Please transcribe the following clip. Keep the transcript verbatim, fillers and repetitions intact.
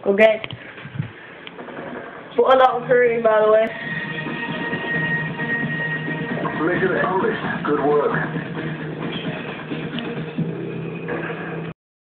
Okay. Put a lot of hurting, by the way. Mission accomplished. Good work.